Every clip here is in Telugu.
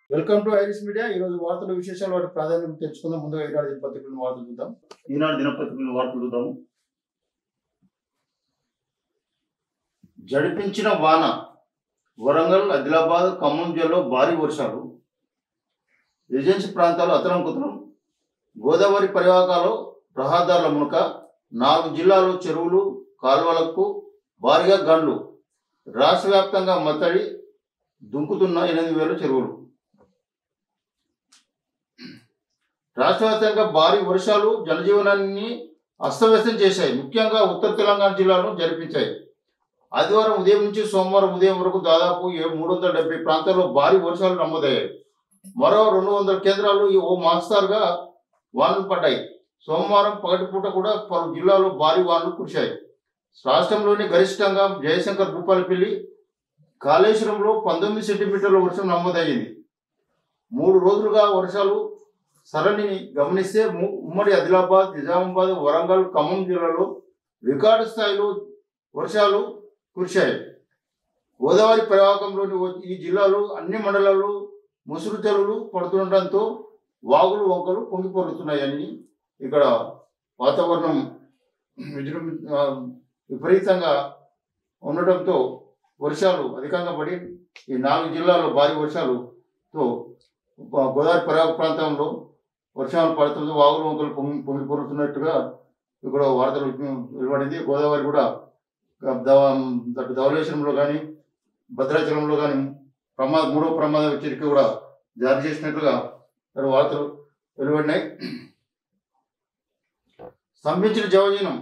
Welcome to iris media. ఈ రోజు వార్తల విశేషాలు వాటి ప్రాధాన్యత తెచ్చుకుందాం. ముందుగా ఈనాడు దినపత్రికలను వార్తలు చూద్దాం. ఈనాడు దినపత్రికలను వార్తలు చూద్దాము. జడిపించిన వాన, వరంగల్, ఆదిలాబాద్, ఖమ్మం జిల్లాలో భారీ వర్షాలు, ఏజెన్సీ ప్రాంతాలు అతలంకుతలం, గోదావరి పరివాహకాలు రహదారుల మునక, 4 జిల్లాల్లో చెరువులు కాల్వలకు భారీగా గండ్లు, రాష్ట్ర వ్యాప్తంగా మత్తడి, దుంకుతున్న 8,000 చెరువులు. రాష్ట్ర వ్యాప్తంగా భారీ వర్షాలు జనజీవనాన్ని అస్తవ్యస్తం చేశాయి. ముఖ్యంగా ఉత్తర తెలంగాణ జిల్లాలను జరిపించాయి. ఆదివారం ఉదయం నుంచి సోమవారం ఉదయం వరకు దాదాపు 370 ప్రాంతాల్లో భారీ వర్షాలు నమోదయ్యాయి. మరో 200 కేంద్రాలు ఓ మోస్తరుగా వానలు పడ్డాయి. సోమవారం పగటిపూట కూడా పలు జిల్లాల్లో భారీ వానలు కురిశాయి. రాష్ట్రంలోని గరిష్టంగా జయశంకర్ భూపాలపల్లి, కాళేశ్వరంలో 19 సెంటీమీటర్ల వర్షం నమోదయ్యింది. 3 రోజులుగా వర్షాలు సరళిని గమనిస్తే ఉమ్మడి ఆదిలాబాద్, నిజామాబాద్, వరంగల్, ఖమ్మం జిల్లాలో రికార్డు స్థాయిలో వర్షాలు కురిశాయి. గోదావరి పరివాహకంలోని ఈ జిల్లాలో అన్ని మండలాల్లో ముసురు చెరువులు పడుతుండటంతో వాగులు వంకలు పొంగిపొరుతున్నాయని ఇక్కడ వాతావరణం విపరీతంగా ఉండటంతో వర్షాలు అధికంగా పడి ఈ 4 జిల్లాల్లో భారీ వర్షాలతో గోదావరి పరివాహక ప్రాంతంలో వర్షాలు పడుతుంది. వాగులు వంకలు పొంగిపొరుతున్నట్టుగా ఇక్కడ వార్తలు వెలువడింది. గోదావరి కూడా ధవళేశ్వరంలో కానీ భద్రాచలంలో కానీ మూడో ప్రమాద హెచ్చరిక కూడా జారీ చేసినట్లుగా ఇక్కడ వార్తలు వెలువడినాయి. స్తంభించిన జనజీవనం,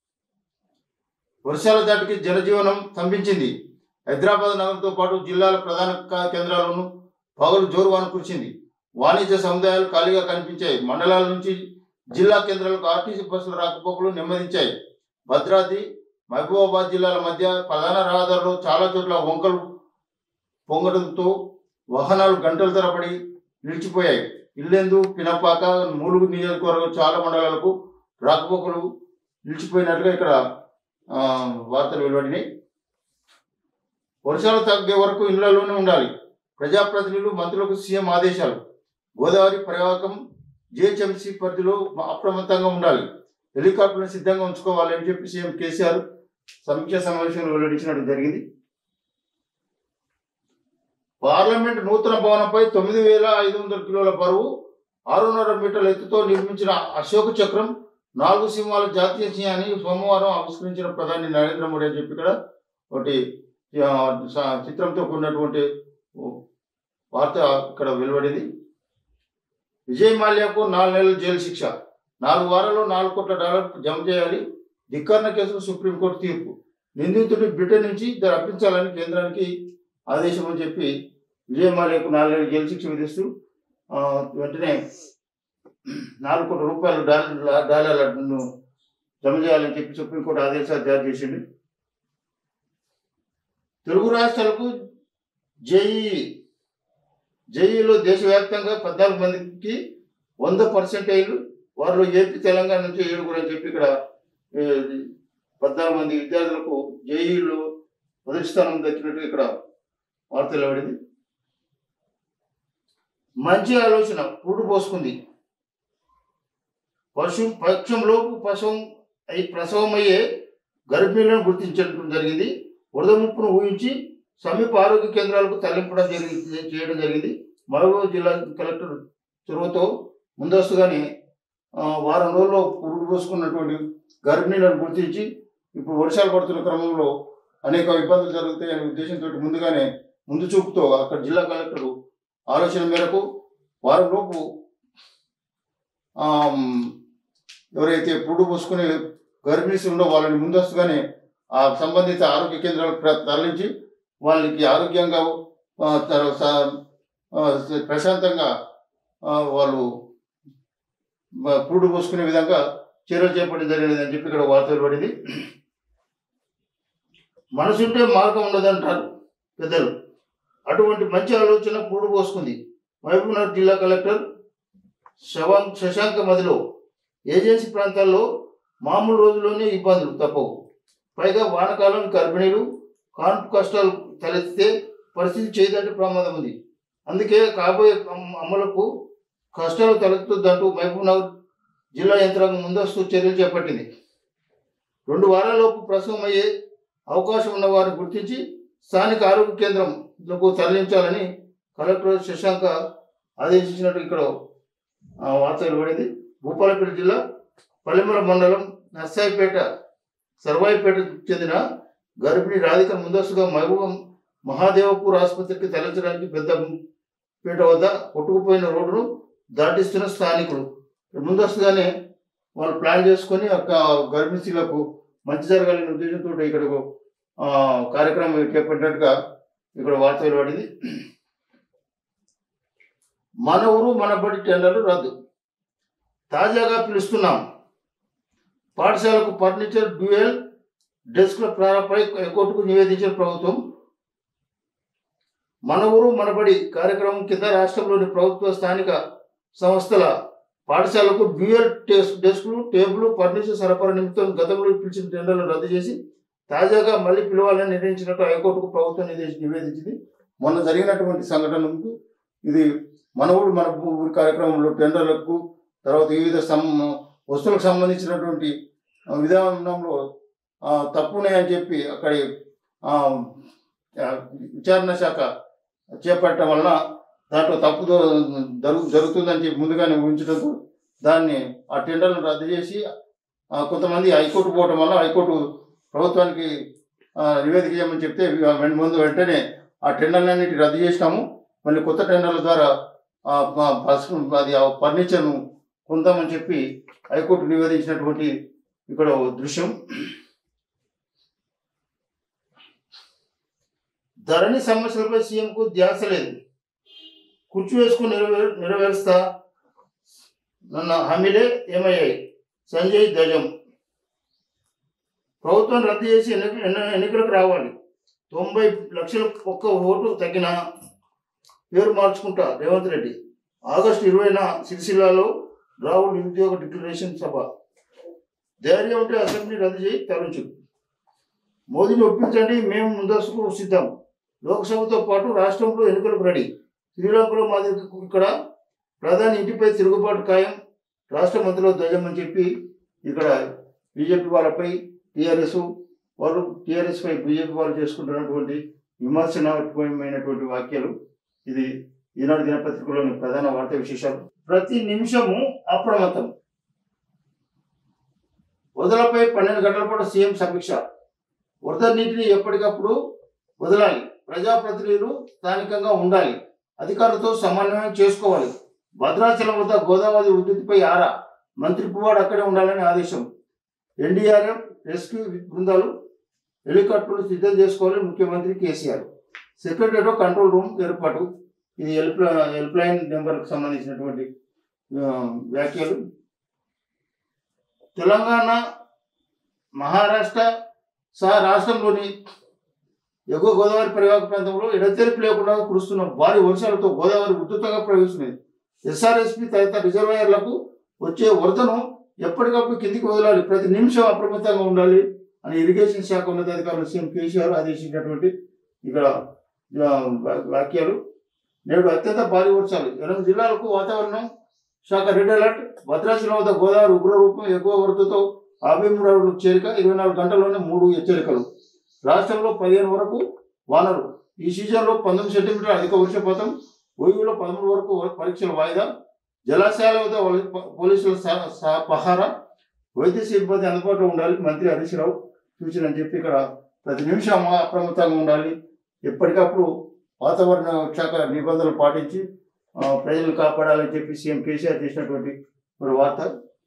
వర్షాల దాటికి జనజీవనం స్తంభించింది. హైదరాబాద్ నగరంతో పాటు జిల్లాల ప్రధాన కేంద్రాలను పగలు జోరు వాన కురిసింది. వాణిజ్య సముదాయాలు ఖాళీగా కనిపించాయి. మండలాల నుంచి జిల్లా కేంద్రాలకు ఆర్టీసీ బస్సుల రాకపోకలు నెమ్మదించాయి. భద్రాద్రి, మహబూబాబాద్ జిల్లాల మధ్య ప్రధాన రహదారుల్లో చాలా చోట్ల వంకలు పొంగడంతో వాహనాలు గంటల తరబడి నిలిచిపోయాయి. ఇల్లెందు, పినపాక, మూలుగు నియోజకవర్గం చాలా మండలాలకు రాకపోకలు నిలిచిపోయినట్లుగా ఇక్కడ వార్తలు వెలువడినాయి. వర్షాలు తగ్గే వరకు ఇళ్లలోనే ఉండాలి. ప్రజాప్రతినిధులు, మంత్రులకు సీఎం ఆదేశాలు. గోదావరి పరివాహకం జిహెచ్ఎంసీ పరిధిలో అప్రమత్తంగా ఉండాలి. హెలికాప్టర్లను సిద్ధంగా ఉంచుకోవాలి అని చెప్పి సీఎం కేసీఆర్ సమీక్షా సమావేశంలో వెల్లడించినట్టు జరిగింది. పార్లమెంట్ నూతన భవనంపై 9,500 కిలోల బరువు, 6.5 మీటర్ల ఎత్తుతో నిర్మించిన అశోక చక్రం, 4 సింహాల జాతీయ చిహ్నాన్ని సోమవారం ఆవిష్కరించిన ప్రధాని నరేంద్ర మోడీ అని చెప్పి ఇక్కడ ఒకటి చిత్రంతో కూడినటువంటి వార్త ఇక్కడ వెలువడింది. విజయ్ మాల్యాకు 4 నెలల జైలు శిక్ష, 4 వారాల్లో $4 కోట్ల జమ చేయాలి. ధిక్కరణ కేసులో సుప్రీంకోర్టు తీర్పు. నిందితుడిని బ్రిటన్ నుంచి రప్పించాలని కేంద్రానికి ఆదేశం అని చెప్పి విజయ్ మాల్యాకు 4 నెలల జైలు శిక్ష విధిస్తూ వెంటనే $4 కోట్ల డాలర్లను జమ చేయాలని చెప్పి సుప్రీంకోర్టు ఆదేశాలు జారీ చేసింది. తెలుగు రాష్ట్రాలకు జేఈలో దేశవ్యాప్తంగా 14 మందికి 100% వారిలో ఏపీ, తెలంగాణ నుంచి 7 అని చెప్పి ఇక్కడ 14 మంది విద్యార్థులకు జేఈలో మొదటి స్థానం దక్కినట్టు ఇక్కడ వార్త వెలువడింది. మంచి ఆలోచన పురుడు పోసుకుంది. పక్షంలోపు ప్రసవమయ్యే గర్భిణీలను గుర్తించడం జరిగింది. వరద ముప్పును ఊహించి సమీప ఆరోగ్య కేంద్రాలకు తరలింపడం చేయడం జరిగింది. మహబూబాబాద్ జిల్లా కలెక్టర్ చొరవతో ముందస్తుగానే వారం రోజుల్లో పురుడు పోసుకున్నటువంటి గర్భిణీలను గుర్తించి ఇప్పుడు వర్షాలు పడుతున్న క్రమంలో అనేక ఇబ్బందులు జరుగుతాయనే ఉద్దేశంతో ముందు చూపుతో అక్కడ జిల్లా కలెక్టర్ ఆలోచన మేరకు వారంలోపు ఎవరైతే పురుడు పోసుకునే గర్భిణీస్ ఉండో వాళ్ళని ముందస్తుగానే ఆ సంబంధిత ఆరోగ్య కేంద్రాలకు తరలించి వాళ్ళకి ఆరోగ్యంగా ప్రశాంతంగా వాళ్ళు పురుడు పోసుకునే విధంగా చర్యలు చేపట్టడం జరిగింది అని చెప్పి ఇక్కడ వార్తలు పడింది. మనసుంటే మార్గం ఉండదంటారు పెద్దలు. అటువంటి మంచి ఆలోచన పురుడు పోసుకుంది. మహబూబ్నగర్ జిల్లా కలెక్టర్ శశాంక మదిలో ఏజెన్సీ ప్రాంతాల్లో మామూలు రోజుల్లోనే ఇబ్బందులు తప్పవు. పైగా వానకాలం గర్భిణీలు కాన్పు కష్టాలు తలెత్తితే పరిస్థితి చేయదంటే ప్రమాదం ఉంది. అందుకే కాబోయే అమలుకు కష్టాలు తలెత్తుద్దంటూ మహబూబ్నగర్ జిల్లా యంత్రాంగం ముందస్తు చర్యలు చేపట్టింది. 2 వారాలలోపు ప్రసవం అయ్యే అవకాశం ఉన్న వారిని గుర్తించి స్థానిక ఆరోగ్య కేంద్రంకు తరలించాలని కలెక్టర్ శశాంక ఆదేశించినట్టు ఇక్కడ వార్త వెలువడింది. భూపాలపల్లి జిల్లా పల్లెమల మండలం నర్సాయిపేట సర్వాయిపేటకు చెందిన గర్భిణి రాధిక ముందస్తుగా మహబూబ్ మహాదేవపూర్ ఆసుపత్రికి తరలించడానికి పెద్దపేట వద్ద కొట్టుకుపోయిన రోడ్డును దాటిస్తున్న స్థానికులు ముందస్తుగానే వాళ్ళు ప్లాన్ చేసుకొని గర్భిణీ స్త్రీలకు మంచి జరగాలనే ఉద్దేశంతో ఇక్కడ కార్యక్రమం చేపట్టినట్టుగా ఇక్కడ వార్త వెలువడింది. మన ఊరు మన బడి టెండర్లు రద్దు. తాజాగా పిలుస్తున్నాం. పాఠశాలకు ఫర్నిచర్ డ్యూయల్ డెస్క్ల ప్రారంభపై హైకోర్టుకు నివేదించిన ప్రభుత్వం మన ఊరు మన బడి కార్యక్రమం కింద రాష్ట్రంలోని ప్రభుత్వ స్థానిక సంస్థల పాఠశాలకు డ్యూయల్ డెస్క్లు టేబుల్ ఫర్నిచర్ సరఫరా నిమిత్తం గతంలో పిలిచిన టెండర్లను రద్దు చేసి తాజాగా మళ్ళీ పిలవాలని నిర్ణయించినట్టు హైకోర్టుకు ప్రభుత్వం నివేదించింది. మొన్న జరిగినటువంటి సంఘటనకు ఇది మన ఊరు మన ఊరి కార్యక్రమంలో టెండర్లకు తర్వాత వివిధ వస్తువులకు సంబంధించినటువంటి విధానంలో తప్పున్నాయని చెప్పి అక్కడి విచారణ శాఖ చేపట్టడం వలన దాంట్లో తప్పు జరుగుతుందని చెప్పి ముందుగానే ఊహించడంతో దాన్ని ఆ టెండర్లను రద్దు చేసి కొంతమంది హైకోర్టు పోవడం వల్ల హైకోర్టు ప్రభుత్వానికి నివేదిక చేయమని చెప్తే వెంటనే ఆ టెండర్లన్నిటి రద్దు చేసినాము. మళ్ళీ కొత్త టెండర్ల ద్వారా అది ఫర్నిచర్ను పొందామని చెప్పి హైకోర్టు నివేదించినటువంటి ఇక్కడ దృశ్యం. ధరణి సమస్యలపై సీఎంకు ధ్యాస లేదు. కుర్చీ వేసుకుని నెరవేరుస్తా నన్న హామీలే ఏమయ్యాయి? సంజయ్ ధ్వజం. ప్రభుత్వం రద్దు చేసి ఎన్నికలకు రావాలి. 90 లక్షల ఒక్క ఓటు తగ్గిన పేరు మార్చుకుంటా రేవంత్ రెడ్డి. ఆగస్టు 20న సిరిసిల్లాలో రాహుల్ నిరుద్యోగ డిక్లరేషన్ సభ. ధైర్యం ఉంటే అసెంబ్లీ రద్దు చేయి తరలించు. మోదీని ఒప్పించండి, మేము ముందస్తుకు సిద్ధం. లోక్సభతో పాటు రాష్ట్రంలో ఎన్నికలకు రెడీ. శ్రీలంకలో మాదిరి ఇక్కడ ప్రధాని ఇంటిపై తిరుగుబాటు ఖాయం. రాష్ట్ర మంత్రిలో ధ్వజం అని చెప్పి ఇక్కడ బీజేపీ వాళ్ళపై టీఆర్ఎస్ పై బీజేపీ వాళ్ళు చేసుకుంటున్నటువంటి విమర్శనాత్మకమైనటువంటి వాక్యాలు. ఇది ఈనాడు దినపత్రికలోని ప్రధాన వార్తా విశేషాలు. ప్రతి నిమిషము అప్రమత్తం. వరదలపై 12 గంటల పాటు సీఎం సమీక్ష. వరద నీటిని ఎప్పటికప్పుడు వదలాలి. ప్రజాప్రతినిధులు స్థానికంగా ఉండాలి. అధికారులతో సమన్వయం చేసుకోవాలి. భద్రాచలం వద్ద గోదావరి ఉధృతిపై ఆరా. మంత్రి పువ్వాడు అక్కడే ఉండాలని ఆదేశం. ఎన్డీఆర్ఎఫ్ రెస్క్యూ బృందాలు హెలికాప్టర్లు సిద్ధం చేసుకోవాలని ముఖ్యమంత్రి కేసీఆర్. సెక్రటరీ కంట్రోల్ రూమ్ ఏర్పాటు. ఇది హెల్ప్ లైన్ నెంబర్కి సంబంధించినటువంటి వ్యాఖ్యలు. తెలంగాణ మహారాష్ట్ర సహా రాష్ట్రంలోని ఎగువ గోదావరి పరివాహక ప్రాంతంలో ఎడతెరిపి లేకుండా కురుస్తున్న భారీ వర్షాలతో గోదావరి ఉధృతంగా ప్రవహిస్తున్నది. ఎస్ఆర్ఎస్పి తదితర రిజర్వాయర్లకు వచ్చే వరదను ఎప్పటికప్పుడు కిందికి వదలాలి. ప్రతి నిమిషం అప్రమత్తంగా ఉండాలి అని ఇరిగేషన్ శాఖ ఉన్నతాధికారులు సీఎం కేసీఆర్ ఆదేశించినటువంటి ఇక్కడ వాక్యాలు. నేడు అత్యంత భారీ వర్షాలు. 8 జిల్లాలకు వాతావరణం శాఖ రెడ్ అలర్ట్. భద్రాచలం వద్ద గోదావరి ఉగ్రరూపం. ఎగువ వరదతో 53 అడుగులకు చేరిక. 24 గంటల్లోనే 3 హెచ్చరికలు. రాష్ట్రంలో 15 వరకు వానలు. ఈ సీజన్లో 19 సెంటీమీటర్ల అధిక వర్షపాతం. ఓయూలో 13 వరకు పరీక్షల వాయిదా. జలాశయాల వద్ద పోలీసుల పహారా. వైద్య సిబ్బంది అందుబాటులో ఉండాలి. మంత్రి హరీష్ రావు సూచన అని చెప్పి ఇక్కడ ప్రతి నిమిషం అప్రమత్తంగా ఉండాలి. ఎప్పటికప్పుడు వాతావరణ శాఖ నిబంధనలు పాటించి ప్రజలను కాపాడాలని చెప్పి సీఎం కేసీఆర్ చేసినటువంటి ఒక వార్త.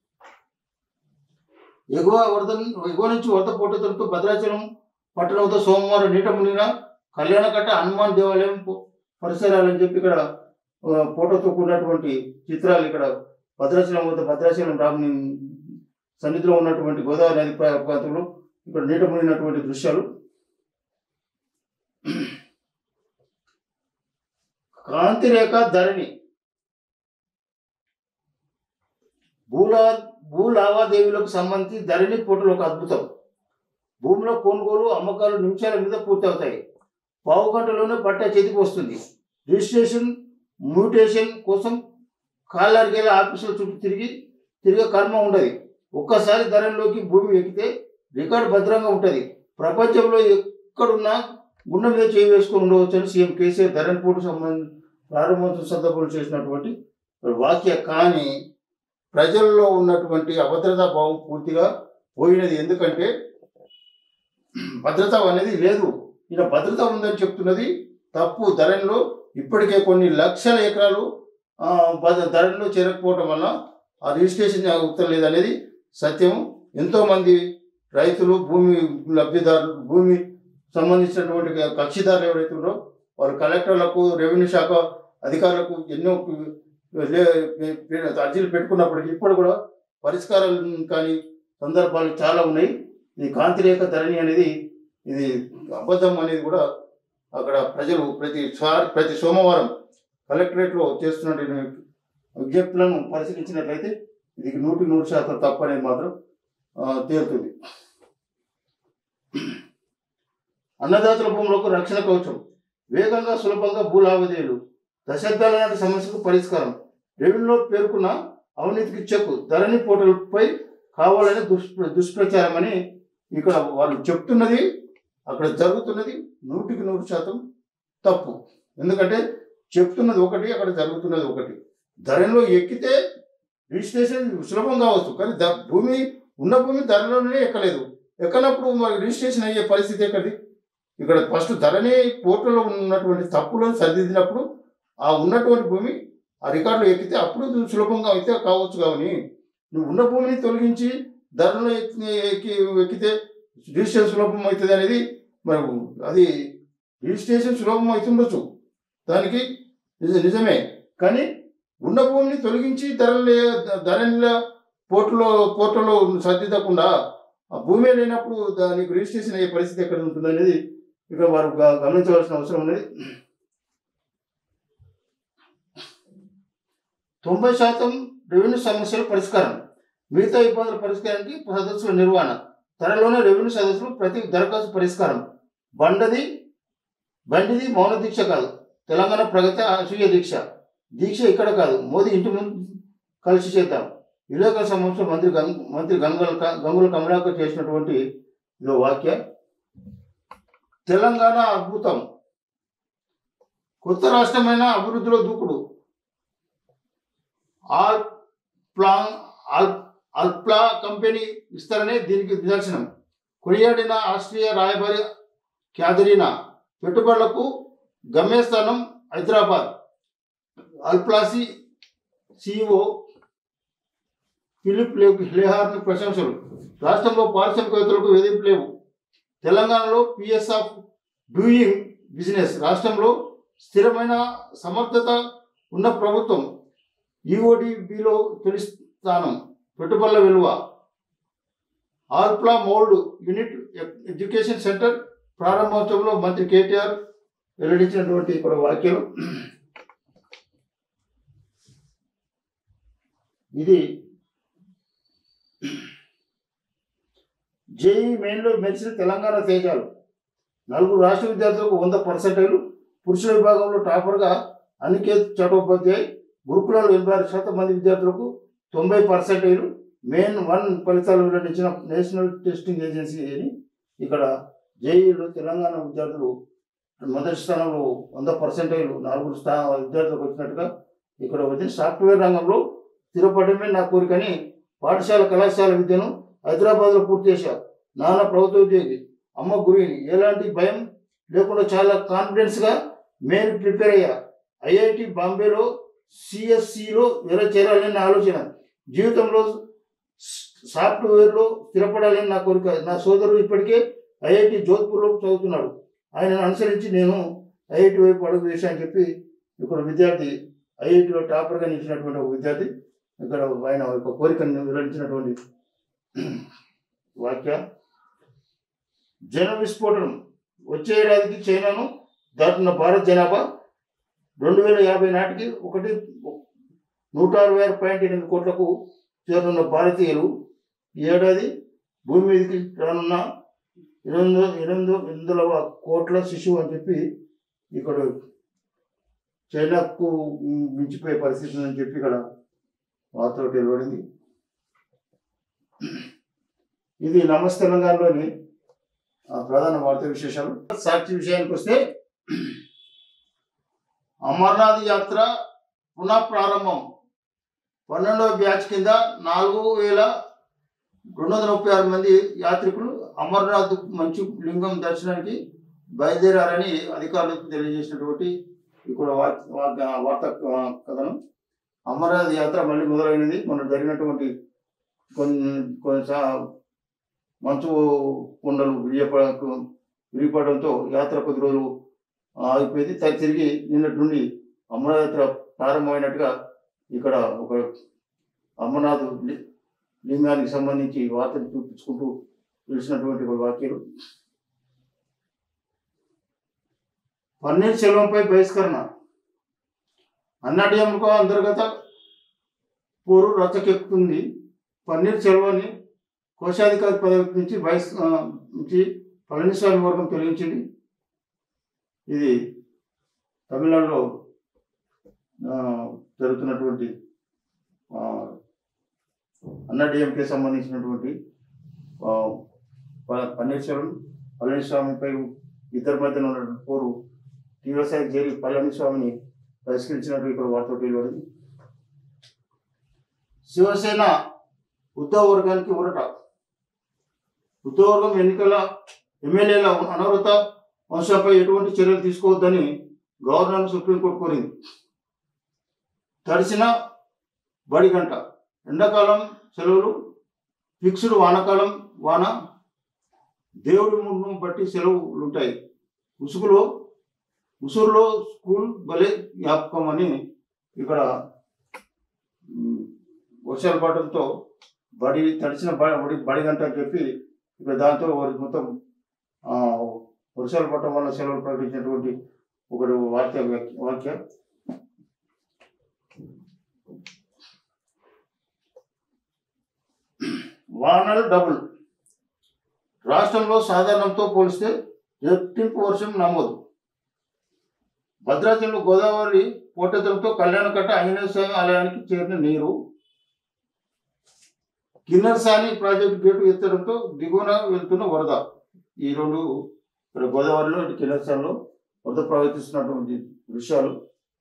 ఎగువ నుంచి వరద పోటెత్తడంతో భద్రాచలం పట్టణం వద్ద సోమవారం నీట మునిగిన కళ్యాణకట్ట హనుమాన్ దేవాలయం పరిసరాలని చెప్పి ఇక్కడ ఫోటోతో కూడినటువంటి చిత్రాలు ఇక్కడ భద్రాచలం వద్ద భద్రాచలం రాముని సన్నిధిలో ఉన్నటువంటి గోదావరి నది ప్రాంతంలో ఇక్కడ నీట మునిగినటువంటి దృశ్యాలు. కాంతిరేఖ ధరణి. భూ లావాదేవీలకు సంబంధించి ధరణి పోర్టల్ ఒక అద్భుతం. భూమిలో కొనుగోలు అమ్మకాలు నిమిషాల మీద పూర్తవుతాయి. పావు గంటలోనే పట్టా చేతికి వస్తుంది. రిజిస్ట్రేషన్ మ్యూటేషన్ కోసం కాళ్ళరిగేల ఆఫీసుల చుట్టూ తిరిగే కర్మ ఉండదు. ఒక్కసారి ధరణిలోకి భూమి ఎక్కితే రికార్డు భద్రంగా ఉంటుంది. ప్రపంచంలో ఎక్కడున్నా గుండె మీద చేయి వేసుకొని ఉండవచ్చని సీఎం కేసీఆర్ ధరణి పోటు ప్రారంభోత్సవ సందర్భంలో చేసినటువంటి వాక్య. కానీ ప్రజల్లో ఉన్నటువంటి అభద్రతా భావం పూర్తిగా పోయినది. ఎందుకంటే భద్రత అనేది లేదు. ఇలా భద్రత ఉందని చెప్తున్నది తప్పు. ధరణిలో ఇప్పటికే కొన్ని లక్షల ఎకరాలు ధరణిలో చేరకపోవడం వల్ల ఆ రిజిస్ట్రేషన్ ఉత్తరం లేదనేది సత్యం. ఎంతోమంది రైతులు, భూమి లబ్ధిదారులు, భూమి సంబంధించినటువంటి కక్షిదారులు ఎవరైతే ఉన్నారో వాళ్ళు కలెక్టర్లకు, రెవెన్యూ శాఖ అధికారులకు ఎన్నో అర్జీలు పెట్టుకున్నప్పటికీ ఇప్పుడు కూడా పరిష్కారాలు కానీ సందర్భాలు చాలా ఉన్నాయి. ఈ కాంతిరేఖ ధరణి అనేది ఇది అబద్ధం అనేది కూడా అక్కడ ప్రజలు ప్రతి సోమవారం కలెక్టరేట్లో చేస్తున్న విజ్ఞప్తులను పరిశీలించినట్లయితే ఇది 100% తప్పు అనేది మాత్రం తేలుతుంది. అన్నదాతల భూములకు రక్షణ కవచం, వేగంగా సులభంగా భూ లావాదేవీలు, దశాబ్దాల నాటి సమస్యకు పరిష్కారం, రెవెన్యూలో పేర్కొన్న అవినీతికి చెక్కు, ధరణి పోర్టల్పై కావాలని దుష్ప్రచారం అని ఇక్కడ వాళ్ళు చెప్తున్నది, అక్కడ జరుగుతున్నది 100% తప్పు. ఎందుకంటే చెప్తున్నది ఒకటి, అక్కడ జరుగుతున్నది ఒకటి. ధరణిలో ఎక్కితే రిజిస్ట్రేషన్ సులభం కావచ్చు, కానీ భూమి ఉన్న భూమి ధరలోనే ఎక్కలేదు. ఎక్కనప్పుడు మరి రిజిస్ట్రేషన్ అయ్యే పరిస్థితి ఎక్కడి? ఇక్కడ ఫస్ట్ ధరణి పోర్టల్లో ఉన్నటువంటి తప్పులను సరిదిద్దినప్పుడు ఆ ఉన్నటువంటి భూమి ఆ రికార్డులో ఎక్కితే అప్పుడు సులభంగా అయితే కావచ్చు. కానీ నువ్వు ఉన్న భూమిని తొలగించి ధరలో ఎక్కితే రిజిస్ట్రేషన్ సులభం అవుతుంది అనేది మరి అది రిజిస్ట్రేషన్ సులభం అవుతుండొచ్చు, దానికి నిజమే. కానీ ఉన్న భూమిని తొలగించి ధరణిల పోర్టల్లో సరిదిద్దకుండా ఆ భూమి లేనప్పుడు దానికి రిజిస్ట్రేషన్ అయ్యే పరిస్థితి ఎక్కడ ఉంటుంది అనేది ఇక వారు గమనించవలసిన అవసరం ఉన్నది. 90% రెవెన్యూ సమస్యల పరిష్కారం, మిగతా ఇబ్బందుల పరిష్కారానికి సదస్సుల నిర్వహణ, త్వరలోనే రెవెన్యూ సదస్సులు ప్రతి దరఖాస్తు పరిష్కారం. బండిది మౌన దీక్ష కాదు, తెలంగాణ ప్రగతి అసూయ దీక్ష. దీక్ష ఇక్కడ కాదు, మోదీ ఇంటి ముందు కలిసి చేద్దాం. విలేకరుల సమావేశంలో మంత్రి గంగుల కమలాకర్ చేసినటువంటి ఇదో వాక్య. తెలంగాణ అద్భుతం, కొత్త రాష్ట్రమైన అభివృద్ధిలో దూకుడు, అల్ప్లా కంపెనీ విస్తరణే దీనికి నిదర్శనం. కొనియాడిన ఆస్ట్రియా రాయబారి క్యాథరీనా, పెట్టుబడులకు గమ్యస్థానం హైదరాబాద్. అల్ప్లాసి సిఇఓ ఫిలిప్ లెహార్ని ప్రశంసలు. రాష్ట్రంలో పారిశ్రామికవేత్తలకు వేధింపు లేవు. తెలంగాణలో పిఎస్ ఆఫ్ డూయింగ్ బిజినెస్, రాష్ట్రంలో స్థిరమైన సమర్థత ఉన్న ప్రభుత్వం. ఈఓడిబిలో తొలి స్థానం, పెట్టుబడుల విలువ. Alpla mould unit education centre ప్రారంభోత్సవంలో మంత్రి కేటీఆర్ వెల్లడించినటువంటి ఇక్కడ వాక్యం. ఇది జేఈ మెయిన్లో మెరిసిన తెలంగాణ తేజాలు. 4 రాష్ట్ర విద్యార్థులకు 100%, పురుషుల విభాగంలో టాపర్గా అనికేత్ చటోపాధ్యాయ్, గురుకులాలు 86% మంది విద్యార్థులకు 90%. మెయిన్ 1 ఫలితాలు వెల్లడించిన నేషనల్ టెస్టింగ్ ఏజెన్సీ అని ఇక్కడ జేఈలో తెలంగాణ విద్యార్థులు మొదటి స్థానంలో 100%, 4 విద్యార్థులకు వచ్చినట్టుగా ఇక్కడ వచ్చింది. సాఫ్ట్వేర్ రంగంలో స్థిరపడమే నా కోరికని పాఠశాల కళాశాల విద్యను హైదరాబాద్లో పూర్తి చేశారు. నాన్న ప్రభుత్వ ఉద్యోగి, అమ్మ గురువుని. ఎలాంటి భయం లేకుండా చాలా కాన్ఫిడెన్స్గా మెయిన్ ప్రిపేర్ అయ్యా. ఐఐటి బాంబేలో సిఎస్సిలో చేరాలని ఆలోచన. జీవితంలో సాఫ్ట్వేర్లో స్థిరపడాలని నా కోరిక. నా సోదరుడు ఇప్పటికే ఐఐటి జోధ్పూర్లో చదువుతున్నాడు. ఆయనను అనుసరించి నేను ఐఐటి వైపు అడుగు వేశానని చెప్పి ఇక్కడ విద్యార్థి, ఐఐటిలో టాపర్గా నిలిచినటువంటి ఒక విద్యార్థి ఇక్కడ ఆయన ఒక కోరికను వెల్లడించినటువంటి వాక్య. జన విస్ఫోటనం, వచ్చే ఏడాదికి చైనాను దాటున్న భారత్ జనాభా 2050 నాటికి 166.8 కోట్లకు చేరున్న భారతీయులు. ఈ ఏడాది భూమి మీదకి రానున్న 800 కోట్ల శిశువు అని చెప్పి ఇక్కడ చైనాకు మించిపోయే పరిస్థితి ఉందని చెప్పి ఇక్కడ వార్తలో వెలువడింది. ఇది నమస్తే తెలంగాణలోని ప్రధాన వార్తా విశేషాలు. సాక్షి విషయానికి వస్తే అమర్నాథ్ యాత్ర పునః ప్రారంభం 12వ బ్యాచ్ కింద 4,236 మంది యాత్రికులు అమర్నాథ్ మంచు లింగం దర్శనానికి బయలుదేరారని అధికారులకు తెలియజేసినటువంటి ఇక్కడ వార్తా కథనం. అమర్నాథ్ యాత్ర మళ్ళీ మొదలైనది. మొన్న జరిగినటువంటి కొన్ని మంచు కొండలు విరిగిపడడంతో యాత్ర కొద్ది రోజులు ఆగిపోయింది. తిరిగి నిన్నటి నుండి అమర్నాథ్ యాత్ర ప్రారంభమైనట్టుగా ఇక్కడ ఒక అమర్నాథ్ లింగానికి సంబంధించి వార్తలు చూపించుకుంటూ తెలిసినటువంటి వాక్యాలు. పన్నీర్ సెల్వంపై బహిష్కరణ. అన్నాడీఎంకే అంతర్గత పోరు రచ్చకెక్కుతుంది. పన్నీర్ సెల్వాన్ని కోశాధికారి పదవి నుంచి పళనిస్వామి వర్గం తొలగించింది. ఇది తమిళనాడులో జరుగుతున్నటువంటి అన్నాడీఎంకే సంబంధించినటువంటి పన్నీర్సెల్వం పళనిస్వామిపై ఇద్దరి మధ్యన ఉన్నటువంటి పోరు తీవ్రస్థాయికి చేరి పళనిస్వామిని బహిష్కరించినట్టు ఇక్కడ వార్త వెలువడింది. శివసేన ఉద్ధవ్ వర్గానికి ఊరట. ఉద్ధవ్ వర్గం ఎమ్మెల్యేల అనవరత వంశంపై ఎటువంటి చర్యలు తీసుకోవద్దని గవర్నర్ను సుప్రీంకోర్టు కోరింది. తడిసిన బడి గంట. ఎండాకాలం సెలవులు ఫిక్స్డ్, వానాకాలం వాన, దేవుడి మూడును బట్టి సెలవులు ఉంటాయి. ఉసురులో స్కూల్ భలే జ్ఞాపకం అని ఇక్కడ వర్షాలు పడడంతో తడిసిన బడి గంట అని చెప్పి ఇక్కడ దాంతో వారికి మొత్తం వర్షాలు పడటం వల్ల సెలవులు ప్రకటించినటువంటి ఒకటి వాక్యం. వానలు డబుల్. రాష్ట్రంలో సాధారణంతో పోలిస్తే రెట్టింపు వర్షం నమోదు. భద్రాచలంలో గోదావరి పోటెత్తడంతో కళ్యాణకట్ట ఆంజనేయ స్వామి ఆలయానికి చేరిన నీరు. కిన్నెరసాని ప్రాజెక్టు గేటు ఎత్తడంతో దిగువన వెళ్తున్న వరద. ఈ రెండు ఇక్కడ గోదావరిలో ఇటు కిన్నెరసానిలో వరద ప్రవర్తిస్తున్నటువంటి దృశ్యాలు.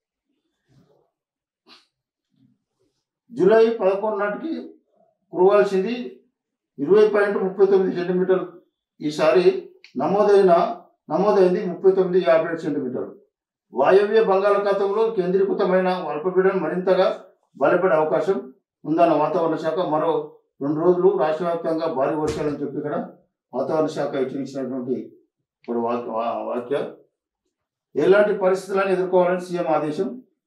జూలై 11 నాటికి కురవాల్సింది 20.39 సెంటీమీటర్లు. ఈసారి నమోదైంది 39.57 సెంటీమీటర్లు. వాయవ్య బంగాళాఖాతంలో కేంద్రీకృతమైన అల్పపీడనం మరింతగా బలపడే అవకాశం ఉందన్న వాతావరణ శాఖ. మరో 2 రోజులు రాష్ట్ర వ్యాప్తంగా భారీ వర్షాలని చెప్పి ఇక్కడ వాతావరణ శాఖ హెచ్చరించినటువంటి ఇప్పుడు వాక్య. ఎలాంటి పరిస్థితులను ఎదుర్కోవాలని సీఎం ఆదేశం.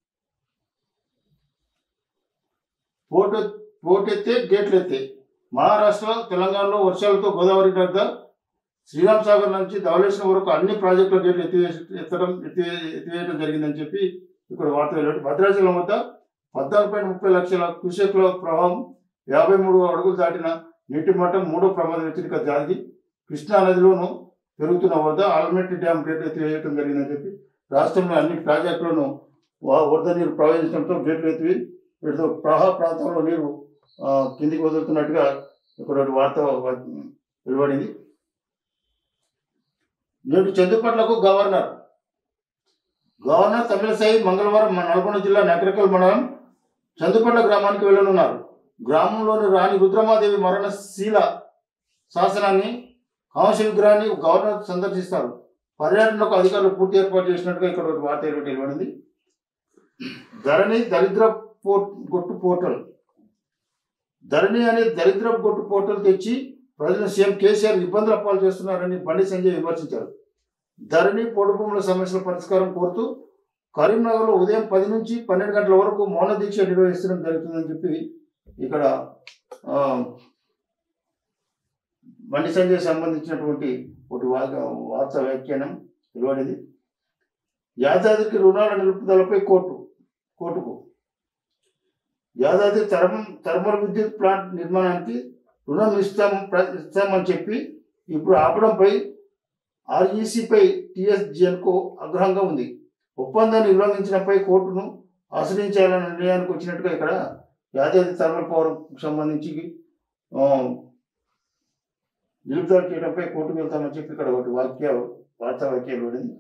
పోటెత్తే గేట్లెత్తే. మహారాష్ట్ర తెలంగాణలో వర్షాలతో గోదావరి వద్ద శ్రీరామ్ సాగర్ నుంచి ధవళేశ్వరం వరకు అన్ని ప్రాజెక్టుల గేట్లు ఎత్తివేయడం జరిగిందని చెప్పి ఇక్కడ వార్త వెళ్ళాడు. భద్రాచలం వద్ద 14.30 లక్షల క్యూసెక్ల ప్రవాహం, 53 అడుగులు దాటిన నీటి మట్టం 3వ ప్రమాద హెచ్చరిక జారీ. కృష్ణా నదిలోనూ పెరుగుతున్న వద్ద ఆల్మట్టి డ్యాం గేట్లు ఎత్తివేయడం జరిగిందని చెప్పి రాష్ట్రంలో అన్ని ప్రాజెక్టులను వరద నీరు ప్రవహించడంతో గేట్లు ఎత్తివి వీటితో ప్రవాహ ప్రాంతంలో నీరు కిందికి వదులుతున్నట్టుగా ఇక్కడ వార్త వెలువడింది. నేడు చందుపట్లకు గవర్నర్ తమిళసై మంగళవారం నల్గొండ జిల్లా నకరికల్ మండలం చందుపట్ల గ్రామానికి వెళ్లనున్నారు. గ్రామంలోని రాణి రుద్రమాదేవి మరణశీల శాసనాన్ని కాంస్య విగ్రహాన్ని గవర్నర్ సందర్శిస్తారు. పర్యటనకు అధికారులు పూర్తి ఏర్పాటు చేసినట్టుగా ఇక్కడ ఒక వార్త వెలువడింది. ధరణి దరిద్ర గొట్టు పోర్టల్. ధరణి అనే దరిద్ర గొట్టు పోర్టల్ తెచ్చి ప్రజలను సీఎం కేసీఆర్ ఇబ్బందుల పాలు చేస్తున్నారని బండి సంజయ్ విమర్శించారు. ధరణి పోడు భూముల సమస్యల పరిష్కారం కోరుతూ కరీంనగర్లో ఉదయం 10 నుంచి 12 గంటల వరకు మౌన దీక్ష నిర్వహించడం జరుగుతుందని చెప్పి ఇక్కడ బండి సంజయ్ సంబంధించినటువంటి ఒకటి వార్తా వ్యాఖ్యానం వెలువడింది. యాదాద్రికి రుణాల నిలుపుదలపై కోర్టుకు. యాదాద్రి థర్మల్ విద్యుత్ ప్లాంట్ నిర్మాణానికి రుణం ఇస్తామని చెప్పి ఇప్పుడు ఆపడంపై ఆర్ఈసీపై టీఎస్జెన్కో ఆగ్రహంగా ఉంది. ఒప్పందాన్ని ఉల్లంఘించినపై కోర్టును ఆశ్రయించాలనే నిర్ణయానికి వచ్చినట్టుగా ఇక్కడ యాదాద్రి థర్మల్ పవర్ సంబంధించి నిలుపుదల చేయడంపై కోర్టుకు వెళ్తామని చెప్పి ఇక్కడ ఒకటి వార్తా వాక్యాలు పడింది.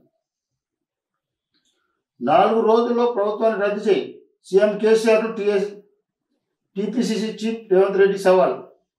4 రోజుల్లో ప్రభుత్వాన్ని రద్దు చేయి, CM KCR TPCC chief Revanth Reddy సవాల్.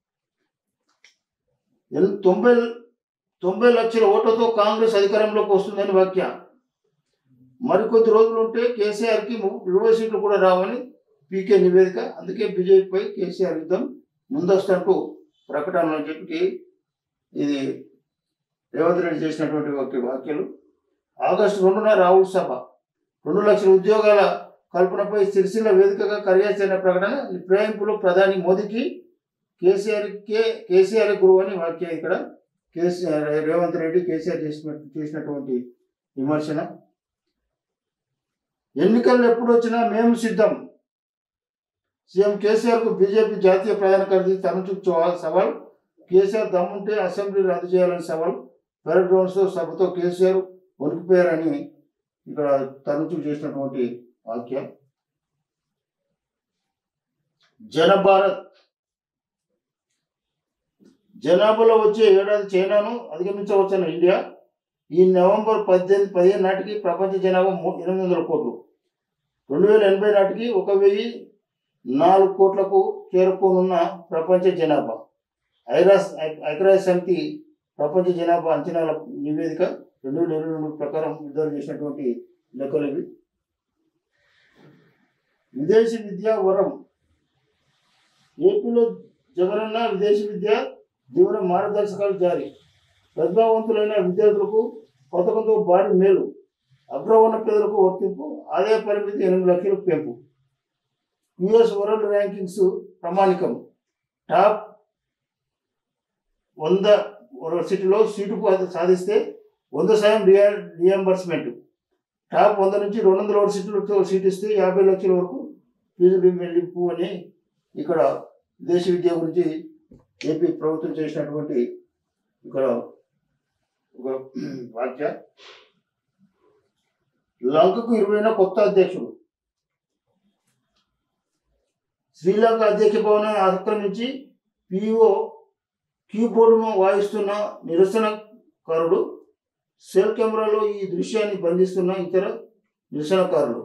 90 లక్షల ఓట్లతో కాంగ్రెస్ అధికారంలోకి వస్తుందని వ్యాఖ్య. మరికొద్ది రోజులు ఉంటే కేసీఆర్కి 20 సీట్లు కూడా రావని పీకే నివేదిక. అందుకే బీజేపీపై కేసీఆర్ యుద్ధం ముందొస్తంటూ ప్రకటనలు అని చెప్పి ఇది రేవంత్ రెడ్డి చేసినటువంటి ఒక వ్యాఖ్యలు. ఆగస్టు 2న రాహుల్ సభ 2 లక్షల ఉద్యోగాల కల్పనపై సిరిసిల్ల వేదికగా కార్యాచరణ ప్రకటన. ఫిరాయింపులో ప్రధాని మోదీకి కేసీఆర్ గురువు అని వ్యాఖ్య. ఇక్కడ రేవంత్ రెడ్డి కేసీఆర్ చేసినటువంటి విమర్శన. ఎన్నికలు ఎప్పుడు వచ్చినా మేము సిద్ధం, సీఎం కేసీఆర్కు బీజేపీ జాతీయ ప్రధాన కార్యదర్శి తరుణ్ సవాల్. కేసీఆర్ దమ్ముంటే అసెంబ్లీ రద్దు చేయాలని సవాల్. పెరడ్ గ్రౌండ్స్తో సభతో కేసీఆర్ వణికిపోయారని ఇక్కడ తరుణ్ చేసినటువంటి వాక్యం. జనభారత్ జనాభాలో వచ్చే ఏడాది చైనాను అధిగమించవచ్చున్న ఇండియా. ఈ నవంబర్ 15 నాటికి ప్రపంచ జనాభా 800 కోట్లు, 2080 నాటికి 1004 కోట్లకు చేరుకోనున్న ప్రపంచ జనాభా. ఐక్యరాజ్య సమితి ప్రపంచ జనాభా అంచనాల నివేదిక 2022 ప్రకారం విడుదల చేసినటువంటి లెక్కలు ఇవి. విదేశీ విద్యా వరం. ఏపీలో జగనన్న విదేశీ విద్యా జీవన మార్గదర్శకాలు జారీ. ప్రతిభావంతులైన విద్యార్థులకు పథకంతో భారీ మేలు. అగ్రవర్ణ పేదలకు వర్తింపు. ఆదాయ పరిమితి 8 లక్షలకు పెంపు. యుఎస్ వరల్డ్ ర్యాంకింగ్స్ ప్రమాణికం. టాప్ 100 యూనివర్సిటీలో సీటు సాధిస్తే 100% రియంబర్స్మెంట్. టాప్ 100 నుంచి 200 యూనివర్సిటీలతో సీట్ ఇస్తే 50 లక్షల వరకు ఫీజు రియంబర్స్మెంట్ అని ఇక్కడ విదేశీ విద్య గురించి ఏపీ ప్రభుత్వం చేసినటువంటి ఇక్కడ ఒక వాక్య. లంకకు 20న కొత్త అధ్యక్షుడు. శ్రీలంక అధ్యక్ష భవనాన్ని ఆక్రమించి పిఓ కీబోర్డును వాయిస్తున్న నిరసనకారుడు. సెల్ కెమెరాలో ఈ దృశ్యాన్ని బంధిస్తున్న ఇతర నిరసనకారులు.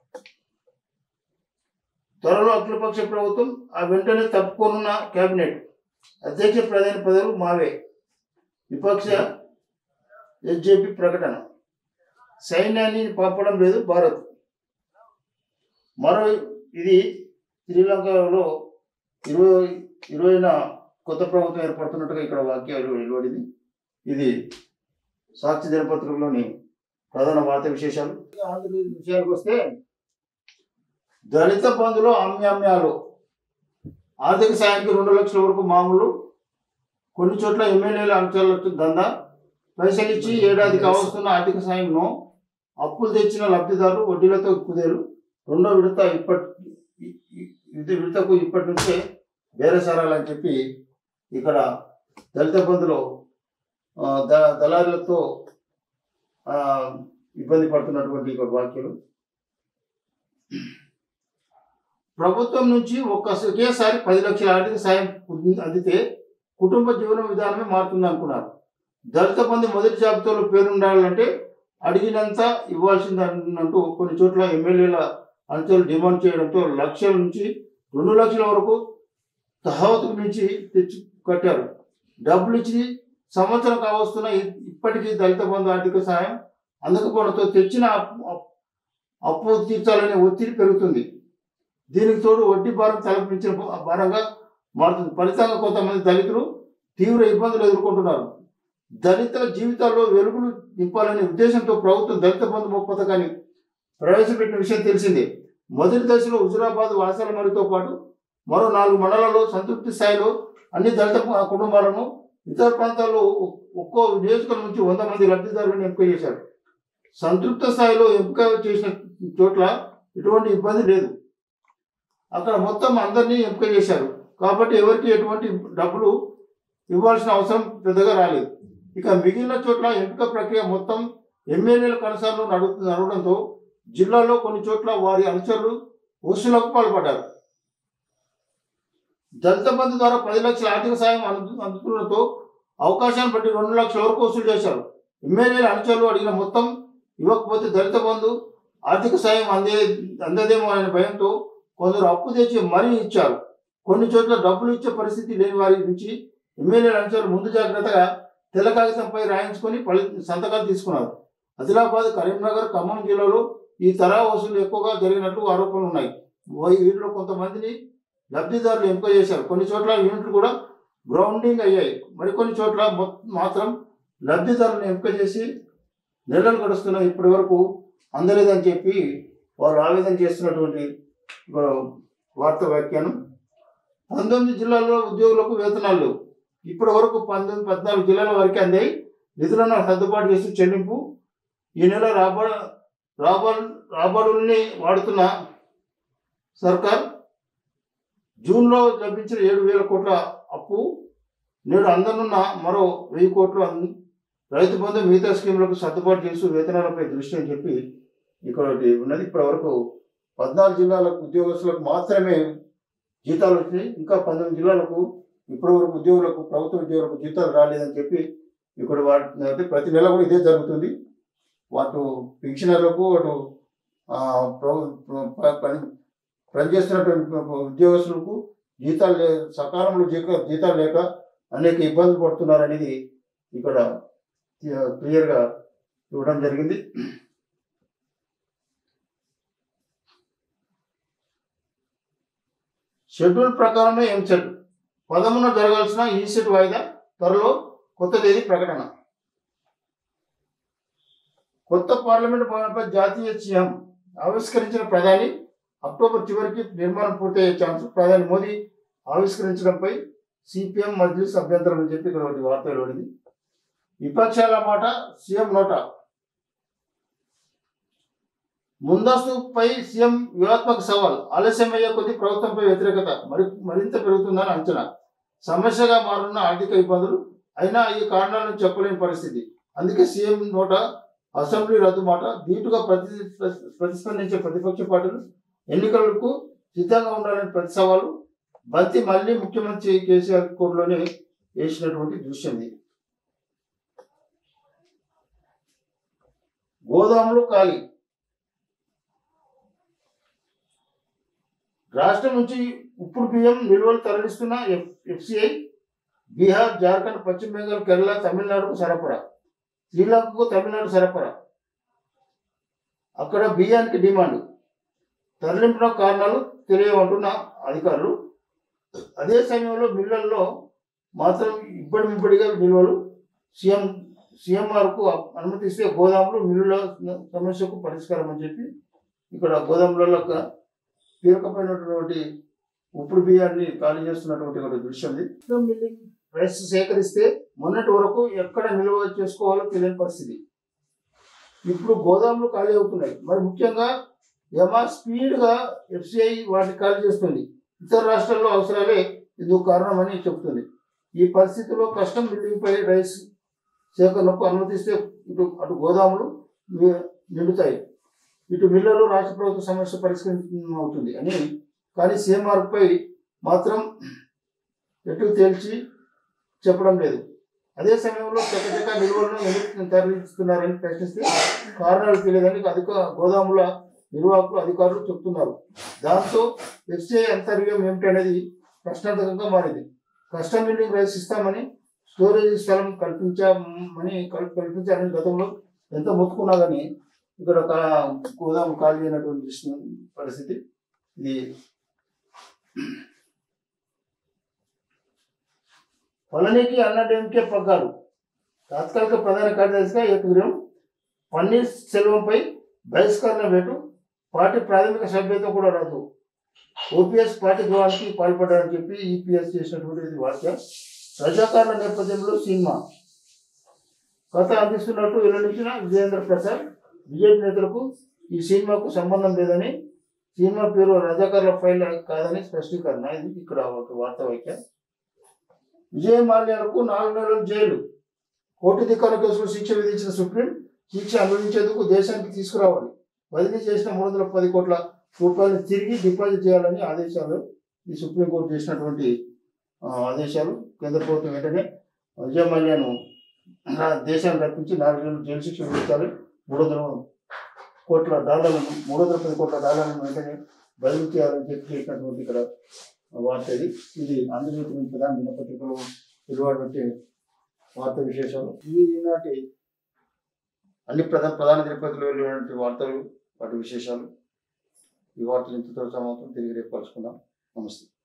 త్వరలో అఖిలపక్ష ప్రభుత్వం, ఆ వెంటనే తప్పుకోనున్న కేబినెట్. అధ్యక్ష ప్రధాన పదవులు మావే. విపక్ష ఎస్జేపీ ప్రకటన. సైన్యాన్ని పంపడం లేదు భారత్. మరో ఇది శ్రీలంకలో 20న కొత్త ప్రభుత్వం ఏర్పడుతున్నట్టుగా ఇక్కడ వాక్యాలు వెలువడింది. ఇది సాక్షి దినపత్రికలోని ప్రధాన వార్తా విశేషాలు. ఆంధ్రప్రదేశ్ విషయానికి వస్తే దళిత బంధులో అమ్యామ్యాలు. ఆర్థిక సాయానికి 2 లక్షల వరకు మామూలు. కొన్ని చోట్ల ఎమ్మెల్యేల అంశాలకు దందా. పైసలు ఇచ్చి ఏడాది కావస్తున్న ఆర్థిక సాయంను అప్పులు తెచ్చిన లబ్ధిదారులు వడ్డీలతో కుదేలు. రెండో విడతకు ఇప్పటి నుంచే బేరసారాలని చెప్పి ఇక్కడ దళిత బంధులో దళారులతో ఇబ్బంది పడుతున్నటువంటి వాక్యాలు. ప్రభుత్వం నుంచి ఒకేసారి 10 లక్షల ఆర్థిక సాయం అందితే కుటుంబ జీవన విధానమే మారుతుంది అనుకున్నారు. దళిత బంధు మొదటి జాబితాలో పేరుండాలంటే అడిగినంత ఇవ్వాల్సిందంటూ కొన్ని చోట్ల ఎమ్మెల్యేల అంచెలు డిమాండ్ చేయడంతో లక్షల నుంచి 2 లక్షల వరకు తహవతుకు మించి తెచ్చి కట్టారు. డబ్బులు ఇచ్చి సంవత్సరం కావస్తున్న ఇప్పటికీ దళిత బంధు ఆర్థిక సాయం అందకపోవడంతో తెచ్చిన అప్పు తీర్చాలనే ఒత్తిడి పెరుగుతుంది. దీనికి తోడు వడ్డీ భారం తలపించిన భారంగా మారుతుంది. ఫలితంగా కొంతమంది దళితులు తీవ్ర ఇబ్బందులు ఎదుర్కొంటున్నారు. దళితుల జీవితాల్లో వెలుగులు నింపాలనే ఉద్దేశంతో ప్రభుత్వం దళిత బంధు పథకాన్ని ప్రవేశపెట్టిన విషయం తెలిసిందే. మొదటి దశలో హుజురాబాద్ వాసాలమరితో పాటు మరో 4 మండలాల్లో సంతృప్తి స్థాయిలో అన్ని దళిత కుటుంబాలను, ఇతర ప్రాంతాల్లో ఒక్కో నియోజకవర్గం నుంచి 100 మంది లబ్ధిదారులను ఎంపిక చేశారు. సంతృప్త స్థాయిలో ఎంపిక చేసిన చోట్ల ఎటువంటి ఇబ్బంది లేదు. అక్కడ మొత్తం అందరినీ ఎంపిక చేశారు కాబట్టి ఎవరికి ఎటువంటి డబ్బులు ఇవ్వాల్సిన అవసరం పెద్దగా రాలేదు. ఇక మిగిలిన చోట్ల ఎంపిక ప్రక్రియ మొత్తం ఎమ్మెల్యేల కనసాలను నడవడంతో జిల్లాలో కొన్ని చోట్ల వారి అనుచరులు వసూళ్లకు పాల్పడ్డారు. దళిత బంధు ద్వారా 10 లక్షల ఆర్థిక సాయం అందుతున్నతో అవకాశాన్ని బట్టి 2 లక్షల వరకు వసూలు చేశారు. ఎమ్మెల్యేల అనుచరులు అడిగిన మొత్తం ఇవ్వకపోతే దళిత బంధు ఆర్థిక సాయం అందదేమో అనే భయంతో కొందరు అప్పు తెచ్చి మరీ ఇచ్చారు. కొన్ని చోట్ల డబ్బులు ఇచ్చే పరిస్థితి లేని వారి నుంచి ఎమ్మెల్యేల అనుచరులు ముందు జాగ్రత్తగా తెల్ల కాగితంపై రాయించుకొని సంతకాలు తీసుకున్నారు. ఆదిలాబాద్, కరీంనగర్, ఖమ్మం జిల్లాలో ఈ తరహా వసూలు ఎక్కువగా జరిగినట్లు ఆరోపణలు ఉన్నాయి. వీటిలో కొంతమందిని లబ్ధిదారులు ఎంపిక చేశారు. కొన్ని చోట్ల యూనిట్లు కూడా గ్రౌండింగ్ అయ్యాయి. మరికొన్ని చోట్ల మాత్రం లబ్ధిదారులను ఎంపిక చేసి నెలలు గడుస్తున్న ఇప్పటి వరకు అందలేదని చెప్పి వారు ఆవేదన చేస్తున్నటువంటి వార్తా వ్యాఖ్యానం. 19 జిల్లాల్లో ఉద్యోగులకు వేతనాలు లేవు. ఇప్పటి వరకు 14 జిల్లాల వరకు అందాయి. నిధులను సర్దుబాటు చేసి చెల్లింపు ఈ నెల రాబడుల్ని వాడుతున్న సర్కార్ జూన్లో లభించిన 7,000 కోట్ల అప్పు నేడు అందనున్న మరో 1,000 కోట్లు రైతు బంధు మిగతా స్కీములకు సర్దుబాటు చేస్తూ వేతనాలపై దృష్టి అని చెప్పి ఇక్కడ ఉన్నది. ఇప్పటి వరకు 14 జిల్లాలకు ఉద్యోగస్తులకు మాత్రమే జీతాలు వచ్చినాయి. ఇంకా 19 జిల్లాలకు ఇప్పటి వరకు ఉద్యోగులకు, ప్రభుత్వ ఉద్యోగులకు జీతాలు రాలేదని చెప్పి ఇక్కడ వాటి ప్రతి నెల కూడా ఇదే జరుగుతుంది. వాటి పెన్షనర్లకు, అటు పనిచేస్తున్నటువంటి ఉద్యోగస్తులకు జీతాలు సకాలంలో జీతాలు లేక అనేక ఇబ్బందులు పడుతున్నారనేది ఇక్కడ క్లియర్గా ఇవ్వడం జరిగింది. షెడ్యూల్ ప్రకారమే ఎంసెట్ 13న జరగాల్సిన ఈసెట్ వాయిదా త్వరలో కొత్త తేదీ ప్రకటన. కొత్త పార్లమెంట్ భవనంపై జాతీయ చిహ్నం ఆవిష్కరించిన ప్రధాని అక్టోబర్ చివరికి నిర్మాణం పూర్తయ్యే ఛాన్స్. ప్రధాని మోదీ ఆవిష్కరించడంపై సిపిఎం మజ్లిస్ అభ్యంతరం అని చెప్పి ఇక్కడ ఒకటి వార్త వెలువడింది. విపక్షాల మాట సీఎం నోట. ముందస్తుపై సీఎం వ్యూహాత్మక సవాల్. ఆలస్యమయ్యే కొద్ది ప్రభుత్వంపై వ్యతిరేకత మరింత పెరుగుతుందని అంచనా. సమస్యగా మారున్న ఆర్థిక ఇబ్బందులు అయినా ఈ కారణాలను చెప్పలేని పరిస్థితి. అందుకే సీఎం నోట అసెంబ్లీ రద్దు మాట. ధీటుగా ప్రతిస్పందించే ప్రతిపక్ష పార్టీలు ఎన్నికలకు సిద్ధంగా ఉండాలని ప్రతి సవాలు. బంతి మళ్ళీ ముఖ్యమంత్రి కేసీఆర్ కోర్టులోనే వేసినటువంటి దృశ్యం ఇది. గోదాములు ఖాళీ. రాష్ట్రం నుంచి ఉప్పుడు బియ్యం నిల్వలు తరలిస్తున్న ఎఫ్సిఐ బీహార్, జార్ఖండ్, పశ్చిమ బెంగాల్, కేరళ, తమిళనాడుకు సరఫరా. శ్రీలంకకు తమిళనాడు సరఫరా. అక్కడ బియ్యానికి డిమాండ్. తరలింపున కారణాలు తెలియవంటున్న అధికారులు. అదే సమయంలో మిల్లల్లో మాత్రం ఇబ్బడిగా నిల్వలు. సీఎంఆర్కు అనుమతిస్తే గోదాములు మిల్లుల సమస్యకు పరిష్కారం అని చెప్పి ఇక్కడ గోదాములలో పేరుకపోయినటువంటి ఉప్పుడు బియ్యాన్ని ఖాళీ చేస్తున్నటువంటి ఒక దృశ్యం ఇది. మిల్లింగ్ రైస్ సేకరిస్తే మొన్నటి వరకు ఎక్కడ నిల్వ చేసుకోవాలో తెలియని పరిస్థితి. ఇప్పుడు గోదాములు ఖాళీ అవుతున్నాయి. మరి ముఖ్యంగా స్పీడ్గా ఎఫ్సిఐ వాటిని ఖాళీ చేస్తుంది. ఇతర రాష్ట్రాల్లో అవసరాలే ఇందుకు కారణమని చెబుతుంది. ఈ పరిస్థితుల్లో కస్టమ్ మిల్లింగ్పై రైస్ సేకరణకు అనుమతిస్తే అటు గోదాములు నిండుతాయి, ఇటు మిల్లులు రాష్ట్ర ప్రభుత్వ సమస్య పరిష్కరించవుతుంది అని. కానీ సీఎంఆర్పై మాత్రం ఎటు తేల్చి చెప్పడం లేదు. అదే సమయంలో చక్కచక్క నిల్వలను ఎందుకు తరలిస్తున్నారని ప్రశ్నిస్తే కారణాలు తెలియదని గోదాముల నిర్వాహకులు, అధికారులు చెప్తున్నారు. దాంతో ఎఫ్సిఐ అంతర్యం ఏమిటనేది ప్రశ్నార్థకంగా మారింది. కస్టమ్ మిల్లింగ్ రైస్ ఇస్తామని, స్టోరేజ్ స్థలం కల్పించాలని గతంలో ఎంత మొత్తుకున్నా కానీ ఇక్కడ గోదాము ఖాళీ అయినటువంటి పరిస్థితి ఇది. పళనికి అన్నాడీఎంకే పగ్గాలు. తాత్కాలిక ప్రధాన కార్యదర్శిగా ఏకగ్రీవం. పన్నీర్ సెల్వంపై బహిష్కరణ వేటు. పార్టీ ప్రాథమిక సభ్యత్వం కూడా రద్దు. ఓపీఎస్ పార్టీ గృహానికి పాల్పడ్డారని చెప్పి ఈపీఎస్ చేసినటువంటి వాక్యం. రజాకారుల నేపథ్యంలో సినిమా కథ అందిస్తున్నట్టు వెల్లడించిన విజయేంద్ర ప్రసాద్. బీజేపీ నేతలకు ఈ సినిమాకు సంబంధం లేదని, సినిమా పేరు రజాకారుల ఫైల్ కాదని స్పష్టీకరణ. ఇది ఇక్కడ ఒక వార్తా వ్యాఖ్య. విజయ్ మాల్యాలకు 4 నెలల జైలు. కోటి ధిక్కార కేసులో శిక్ష విధించిన సుప్రీం శిక్ష అనుభవించేందుకు దేశానికి తీసుకురావాలి. బదిలీ చేసిన 310 కోట్ల రూపాయలు తిరిగి డిపాజిట్ చేయాలని ఆదేశాలు ఈ సుప్రీంకోర్టు చేసినటువంటి ఆదేశాలు. కేంద్ర ప్రభుత్వం వెంటనే విజయ్ మల్యను దేశాన్ని రప్పించి 4 ఏళ్ళు జైలు శిక్ష విధించాలి. 310 కోట్ల డాలర్లను వెంటనే బదిలీ చేయాలని చెప్పినటువంటి ఇక్కడ వార్త ఇది ఆంధ్రజ్యోతి ప్రధాన దినపత్రికలో వెలువడినట్టు వార్త విశేషాలు. ఇవి ఈనాటి అన్ని ప్రధాన దినపత్రికలు వెలువడినటువంటి వార్తలు, వాటి విశేషాలు. ఈ వార్తలు ఇంతతో సమాప్తం. తిరిగి రేపు కలుసుకుందాం. నమస్తే.